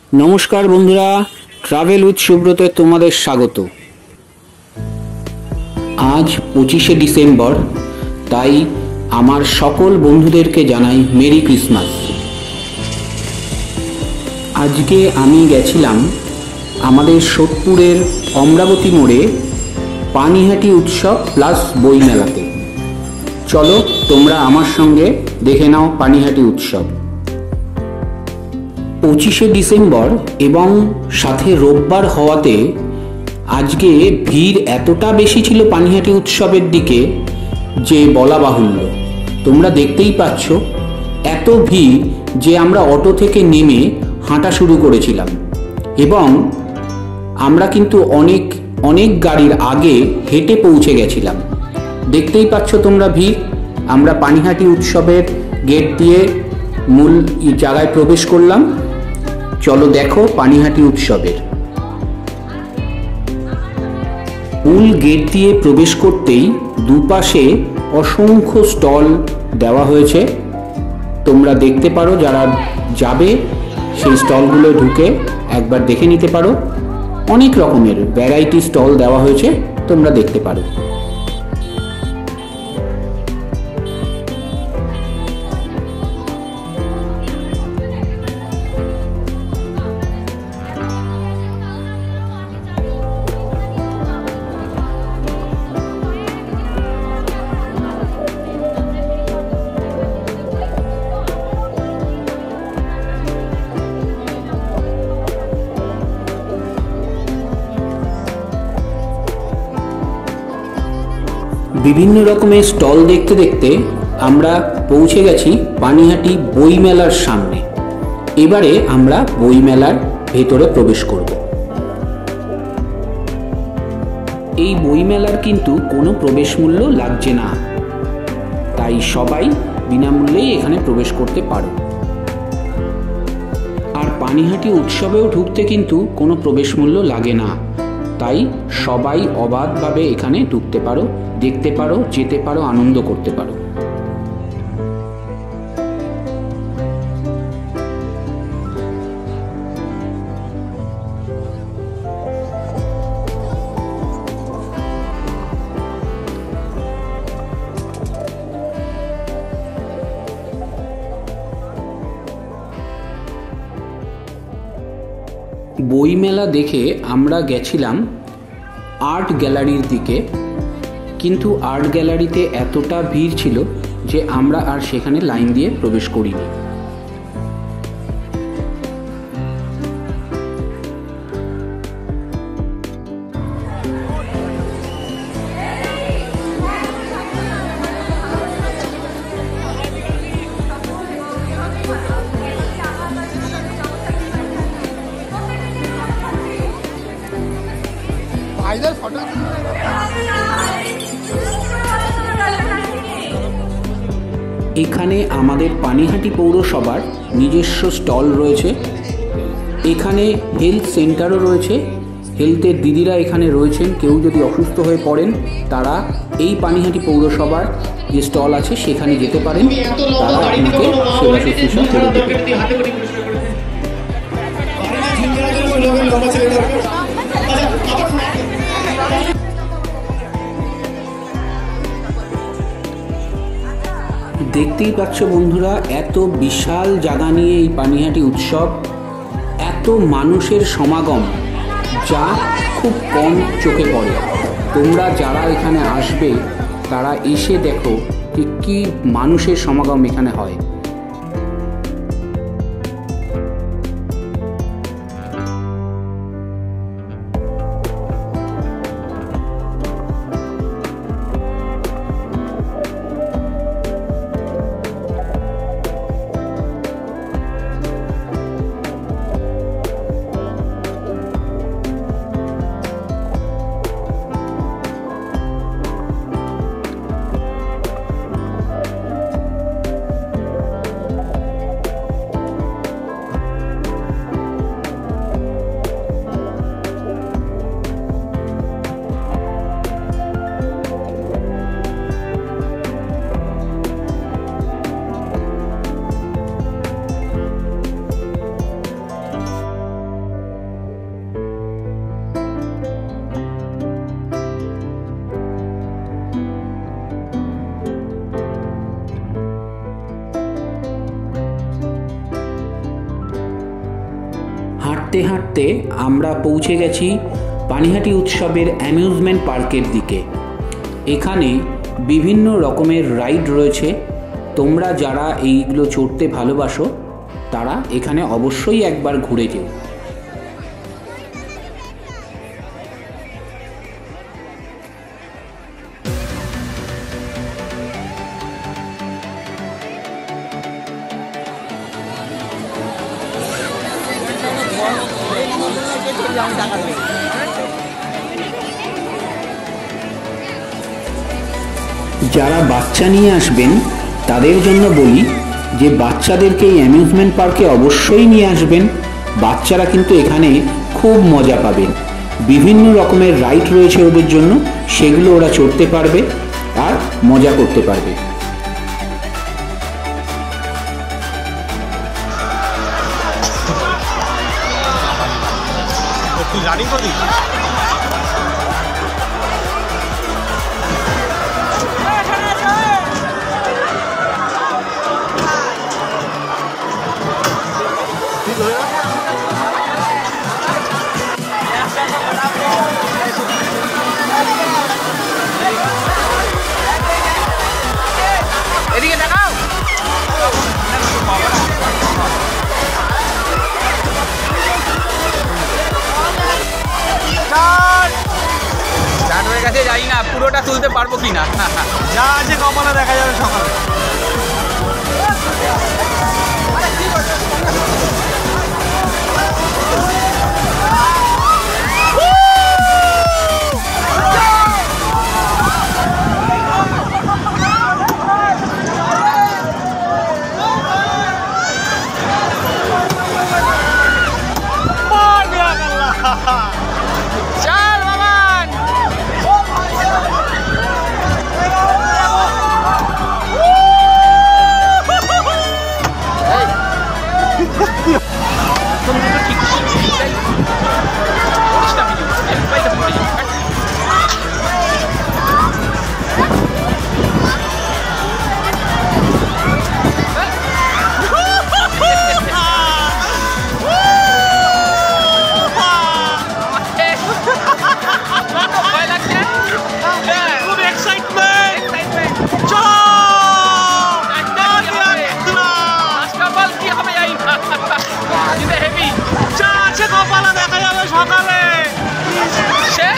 নমস্কার বন্ধুরা, travel with সুব্রতে তোমাদের স্বাগত। আজ 25শে ডিসেম্বর, তাই আমার সকল বন্ধুদেরকে জানাই মেরি ক্রিসমাস। আজকে আমি গেছিলাম আমাদের সোদপুরের অমরাবতী মোড়ে পানিহাটি উৎসব প্লাস বইমেলাতে। চলো তোমরা আমার সঙ্গে দেখে নাও পানিহাটি উৎসব। 25শে ডিসেম্বর এবং সাথে রোববার হওয়াতে আজকে ভিড় এতটা বেশি ছিল পানিহাটি উৎসবের দিকে যে বলা বাহুল্য। তোমরা দেখতেই পাচ্ছ এত ভিড় যে আমরা অটো থেকে নেমে হাঁটা শুরু করেছিলাম এবং আমরা কিন্তু অনেক গাড়ির আগে হেঁটে পৌঁছে গেছিলাম। দেখতেই পাচ্ছ তোমরা ভিড়। আমরা পানিহাটি উৎসবের গেট দিয়ে মূল জায়গায় প্রবেশ করলাম। চলো দেখো পানিহাটি উৎসবের মূল গেট দিয়ে প্রবেশ করতেই দুপাশে অসংখ্য স্টল দেওয়া হয়েছে। তোমরা দেখতে পারো, যারা যাবে সেই স্টলগুলো ঢুকে একবার দেখে নিতে পারো। অনেক রকমের ভ্যারাইটি স্টল দেওয়া হয়েছে, তোমরা দেখতে পারো। বিভিন্ন রকমের স্টল দেখতে দেখতে আমরা পৌঁছে গেছি পানিহাটি বইমেলার সামনে। এবারে আমরা বইমেলার ভেতরে প্রবেশ করব। এই বইমেলার কিন্তু কোনো প্রবেশ মূল্য লাগছে না, তাই সবাই বিনামূল্যেই এখানে প্রবেশ করতে পারো। আর পানিহাটি উৎসবেও ঢুকতে কিন্তু কোনো প্রবেশ মূল্য লাগে না, তাই সবাই অবাধভাবে এখানে ঢুকতে পারো, দেখতে পারো, যেতে পারো, আনন্দ করতে পারো। বইমেলা দেখে আমরা গেছিলাম আর্ট গ্যালারির দিকে, কিন্তু আর্ট গ্যালারিতে এতটা ভিড় ছিল যে আমরা আর সেখানে লাইন দিয়ে প্রবেশ করিনি। এখানে আমাদের পানিহাটি পৌরসভার নিজস্ব স্টল রয়েছে। এখানে হেলথ সেন্টারও রয়েছে। হেলথের দিদিরা এখানে রয়েছেন। কেউ যদি অসুস্থ হয়ে পড়েন তারা এই পানিহাটি পৌরসভার যে স্টল আছে সেখানে যেতে পারেন, তারা আপনাকে সেবা শুশ্রূষা করে দেবেন। দেখতেই পাচ্ছ বন্ধুরা, এত বিশাল জায়গা নিয়ে এই পানিহাটি উৎসব, এত মানুষের সমাগম যা খুব কম চোখে পড়ে। তোমরা যারা এখানে আসবে তারা এসে দেখো যে কী মানুষের সমাগম এখানে হয়। হাঁটতে হাঁটতে আমরা পৌঁছে গেছি পানিহাটি উৎসবের অ্যামিউজমেন্ট পার্কের দিকে। এখানে বিভিন্ন রকমের রাইড রয়েছে। তোমরা যারা এইগুলো চড়তে ভালোবাসো তারা এখানে অবশ্যই একবার ঘুরে যেও। যারা বাচ্চা নিয়ে আসবেন তাদের জন্য বলি যে বাচ্চাদেরকে এই অ্যামিউজমেন্ট পার্কে অবশ্যই নিয়ে আসবেন। বাচ্চারা কিন্তু এখানে খুব মজা পাবেন। বিভিন্ন রকমের রাইড রয়েছে ওদের জন্য, সেগুলো ওরা চড়তে পারবে আর মজা করতে পারবে। রানিং করবি? এদিকে দেখাও। হয়ে গেছে, জানি না পুরোটা তুলতে পারবো কিনা। যা আছে কপালে দেখা যাবে সকালে। চল বাবান। দেখা যাবে সকালে। শেষ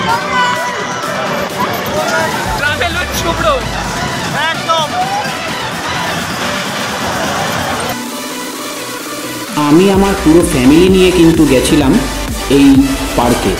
ট্রাভেল উইথ শুভ্র একদম। আমি আমার পুরো ফ্যামিলি নিয়ে কিন্তু গেছিলাম এই পার্কে।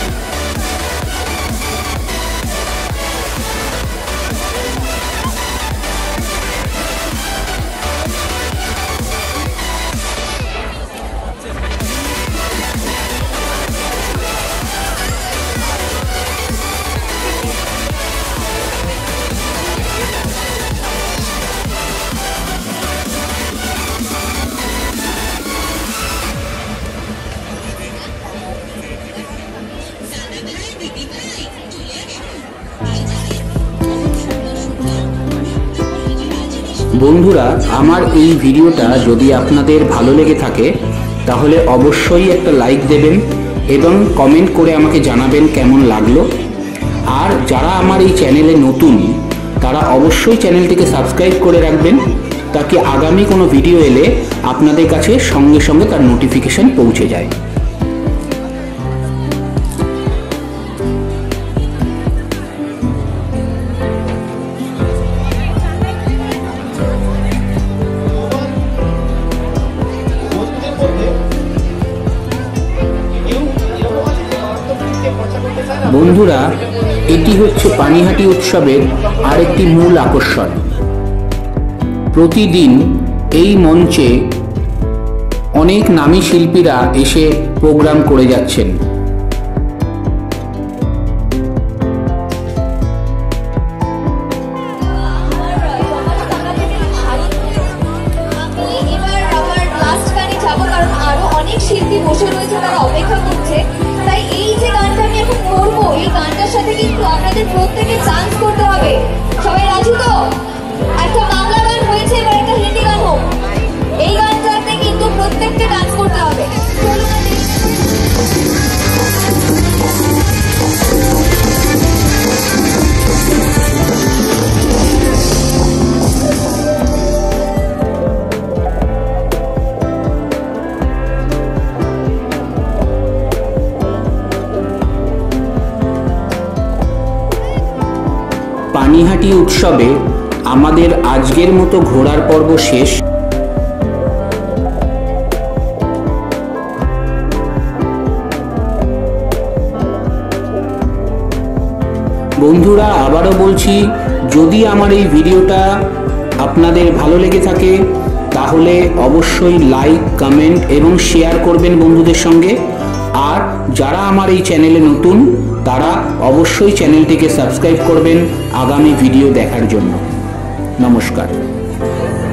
বন্ধুরা, আমার এই ভিডিওটা যদি আপনাদের ভালো লেগে থাকে তাহলে অবশ্যই একটা লাইক দেবেন এবং কমেন্ট করে আমাকে জানাবেন কেমন লাগলো। আর যারা আমার এই চ্যানেলে নতুন তারা অবশ্যই চ্যানেলটিকে সাবস্ক্রাইব করে রাখবেন, তাকে আগামী কোনো ভিডিও এলে আপনাদের কাছে সঙ্গে সঙ্গে তার নোটিফিকেশন পৌঁছে যায়। বন্ধুরা, এটি হচ্ছে পানিহাটি উৎসবের আরেকটি মূল আকর্ষণ। প্রতিদিন এই মঞ্চে অনেক নামী শিল্পীরা এসে প্রোগ্রাম করে যাচ্ছেন। শিল্পী বসে রয়েছে, তারা অপেক্ষা করছে। তাই এই যে গানটা আমি এখন করবো, এই গানটার সাথে কিন্তু আপনাদের প্রত্যেকে ডান্স করতে হবে। সবাই রাজি তো? একটা বাংলা গান হয়েছে, এবার একটা হিন্দি গান হোক। এই গানটাতে কিন্তু প্রত্যেককে ডান্স করতে হবে। পানিহাটি উৎসবে আমাদের আজকের মতো ঘোরার পর্ব শেষ। বন্ধুরা, আবারও বলছি, যদি আমার এই ভিডিওটা আপনাদের ভালো লেগে থাকে তাহলে অবশ্যই লাইক, কমেন্ট এবং শেয়ার করবেন বন্ধুদের সঙ্গে। আর যারা আমার এই চ্যানেলে নতুন তারা অবশ্যই চ্যানেলটিকে সাবস্ক্রাইব করবেন আগামী ভিডিও দেখার জন্য। নমস্কার।